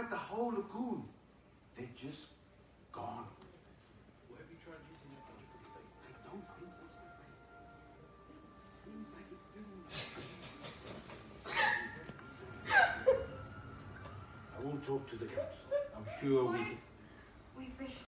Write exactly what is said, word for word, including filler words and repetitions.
out the whole lagoon. They're just gone. What have you tried using your budget for the I don't think that's the way. It seems like it's been... I will talk to the council. I'm sure we can... We fish